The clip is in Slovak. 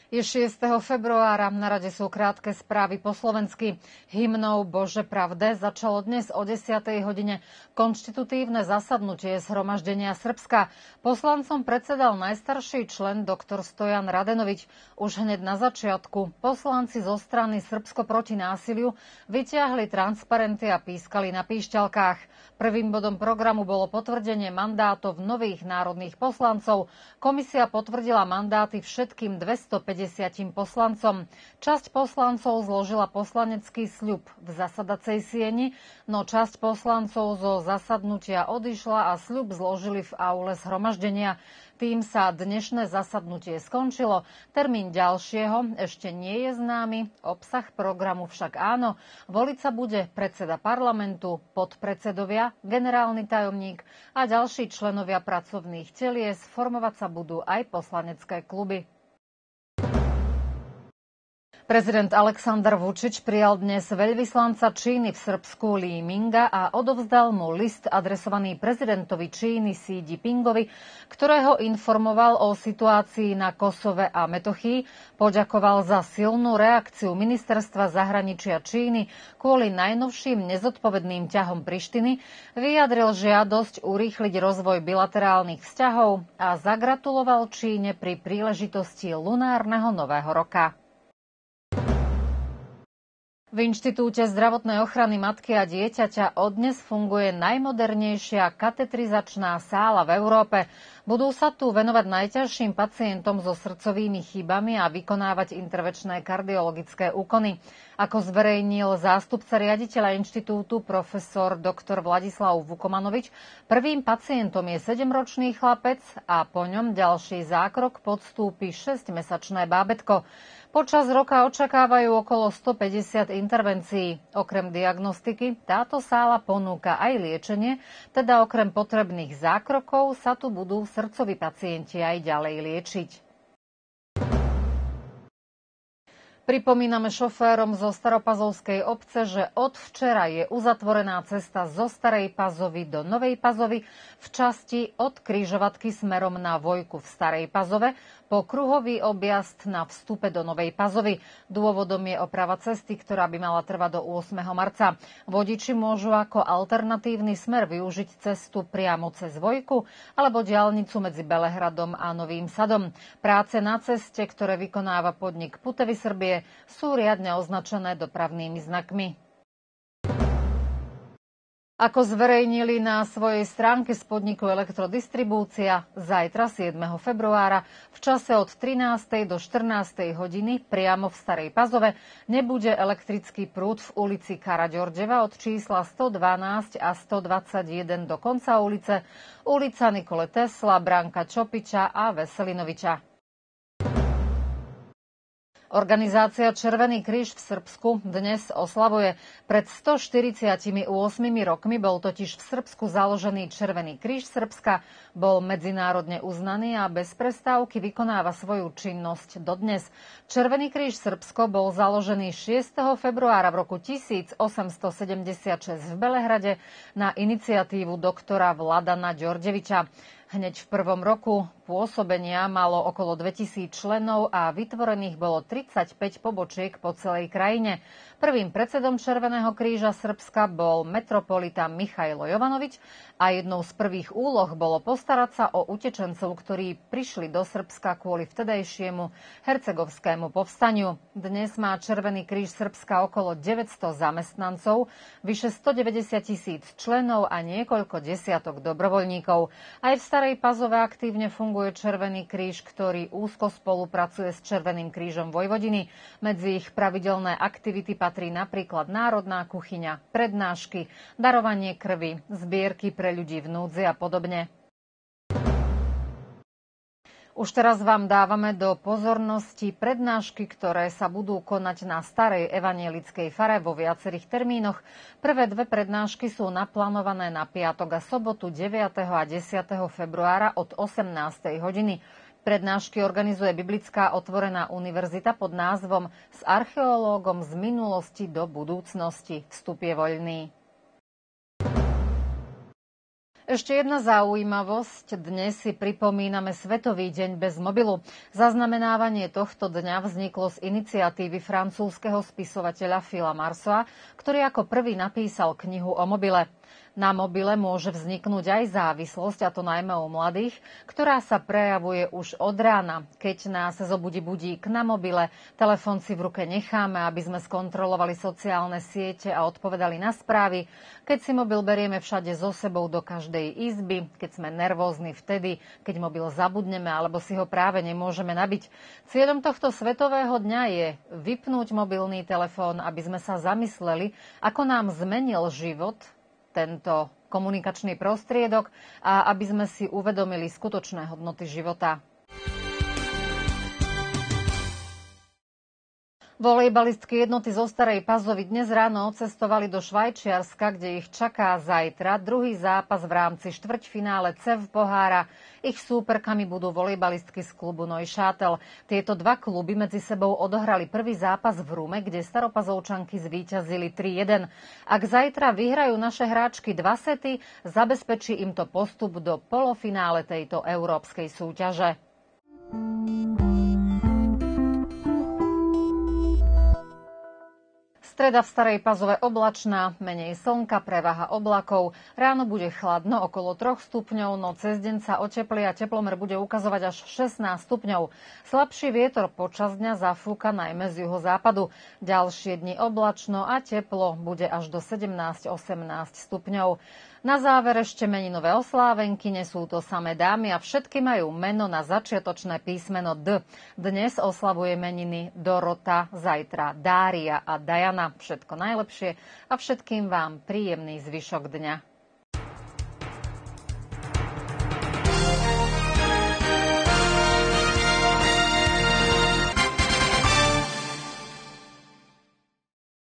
Je 6. februára, na rade sú krátke správy po slovensky. Hymnou Bože pravde začalo dnes o 10. hodine konštitutívne zasadnutie zhromaždenia Srbska. Poslancom predsedal najstarší člen doktor Stojan Radenovič. Už hneď na začiatku poslanci zo strany Srbsko proti násiliu vyťahli transparenty a pískali na píšťalkách. Prvým bodom programu bolo potvrdenie mandátov nových národných poslancov. Komisia potvrdila mandáty všetkým 250 poslancom. Časť poslancov zložila poslanecký sľub v zasadacej sieni, no časť poslancov zo zasadnutia odišla a sľub zložili v aule zhromaždenia. Tým sa dnešné zasadnutie skončilo. Termín ďalšieho ešte nie je známy, obsah programu však áno. Voliť sa bude predseda parlamentu, podpredsedovia, generálny tajomník a ďalší členovia pracovných telies. Formovať sa budú aj poslanecké kluby. Prezident Aleksandar Vučić prijal dnes veľvyslanca Číny v Srbsku Li Minga a odovzdal mu list adresovaný prezidentovi Číny Xi Jinpingovi, ktorého informoval o situácii na Kosove a Metochii, poďakoval za silnú reakciu ministerstva zahraničia Číny kvôli najnovším nezodpovedným ťahom Prištiny, vyjadril žiadosť urýchliť rozvoj bilaterálnych vzťahov a zagratuloval Číne pri príležitosti lunárneho nového roka. V Inštitúte zdravotnej ochrany matky a dieťaťa od dnes funguje najmodernejšia katetrizačná sála v Európe. Budú sa tu venovať najťažším pacientom so srdcovými chybami a vykonávať intervenčné kardiologické úkony. Ako zverejnil zástupca riaditeľa inštitútu profesor dr. Vladislav Vukomanovič, prvým pacientom je 7-ročný chlapec a po ňom ďalší zákrok podstúpi 6-mesačné bábätko. Počas roka očakávajú okolo 150 intervencií. Okrem diagnostiky táto sála ponúka aj liečenie, teda okrem potrebných zákrokov sa tu budú srdcoví pacienti aj ďalej liečiť. Pripomíname šoférom zo Staropazovskej obce, že od včera je uzatvorená cesta zo Starej Pazovy do Novej Pazovy v časti od križovatky smerom na Vojku v Starej Pazove po kruhový objazd na vstupe do Novej Pazovy. Dôvodom je oprava cesty, ktorá by mala trvať do 8. marca. Vodiči môžu ako alternatívny smer využiť cestu priamo cez Vojku alebo diaľnicu medzi Belehradom a Novým Sadom. Práce na ceste, ktoré vykonáva podnik Putevy Srbie, sú riadne označené dopravnými znakmi. Ako zverejnili na svojej stránke z podniku Elektrodistribúcia, zajtra 7. februára v čase od 13. do 14. hodiny priamo v Starej Pazove nebude elektrický prúd v ulici Karaďorđeva od čísla 112 a 121 do konca ulica Nikole Tesla, Branka Čopiča a Veselinoviča. Organizácia Červený kríž v Srbsku dnes oslavuje. Pred 148 rokmi bol totiž v Srbsku založený Červený kríž Srbska, bol medzinárodne uznaný a bez prestávky vykonáva svoju činnosť dodnes. Červený kríž Srbsko bol založený 6. februára v roku 1876 v Belehrade na iniciatívu doktora Vladana Đorđevića. Hneď v prvom roku pôsobenia malo okolo 2000 členov a vytvorených bolo 35 pobočiek po celej krajine. Prvým predsedom Červeného kríža Srbska bol metropolita Michailo Jovanovič a jednou z prvých úloh bolo postarať sa o utečencov, ktorí prišli do Srbska kvôli vtedajšiemu hercegovskému povstaniu. Dnes má Červený kríž Srbska okolo 900 zamestnancov, vyše 190 000 členov a niekoľko desiatok dobrovoľníkov. Aj v Starej Pazove aktívne funguje Červený kríž, ktorý úzko spolupracuje s Červeným krížom Vojvodiny. Medzi ich pravidelné aktivity patrí napríklad národná kuchyňa, prednášky, darovanie krvi, zbierky pre ľudí v núdzi a podobne. Už teraz vám dávame do pozornosti prednášky, ktoré sa budú konať na Starej evanjelickej fare vo viacerých termínoch. Prvé dve prednášky sú naplánované na piatok a sobotu 9. a 10. februára od 18. hodiny. Prednášky organizuje Biblická otvorená univerzita pod názvom S archeológom z minulosti do budúcnosti. Vstup je voľný. Ešte jedna zaujímavosť. Dnes si pripomíname Svetový deň bez mobilu. Zaznamenávanie tohto dňa vzniklo z iniciatívy francúzskeho spisovateľa Phila Marceau, ktorý ako prvý napísal knihu o mobile. Na mobile môže vzniknúť aj závislosť, a to najmä u mladých, ktorá sa prejavuje už od rána. Keď nás zobudí budík na mobile, telefón si v ruke necháme, aby sme skontrolovali sociálne siete a odpovedali na správy. Keď si mobil berieme všade so sebou do každej izby, keď sme nervózni vtedy, keď mobil zabudneme alebo si ho práve nemôžeme nabiť. Cieľom tohto svetového dňa je vypnúť mobilný telefón, aby sme sa zamysleli, ako nám zmenil život tento komunikačný prostriedok a aby sme si uvedomili skutočné hodnoty života. Volejbalistky jednoty zo Starej Pazovy dnes ráno odcestovali do Švajčiarska, kde ich čaká zajtra druhý zápas v rámci štvrťfinále CEV pohára. Ich súperkami budú volejbalistky z klubu Neuchâtel. Tieto dva kluby medzi sebou odohrali prvý zápas v Rume, kde Staropazovčanky zvíťazili 3-1. Ak zajtra vyhrajú naše hráčky 2 sety, zabezpečí im to postup do polofinále tejto európskej súťaže. Streda v Starej Pazove oblačná, menej slnka, prevaha oblakov. Ráno bude chladno, okolo 3 stupňov, no cez deň sa oteplí a teplomer bude ukazovať až 16 stupňov. Slabší vietor počas dňa zafúka najmä z juhozápadu. Ďalšie dni oblačno a teplo bude až do 17-18 stupňov. Na záver ešte meninové oslávenky, sú to samé dámy a všetky majú meno na začiatočné písmeno D. Dnes oslavuje meniny Dorota, zajtra Dária a Diana. Všetko najlepšie a všetkým vám príjemný zvyšok dňa.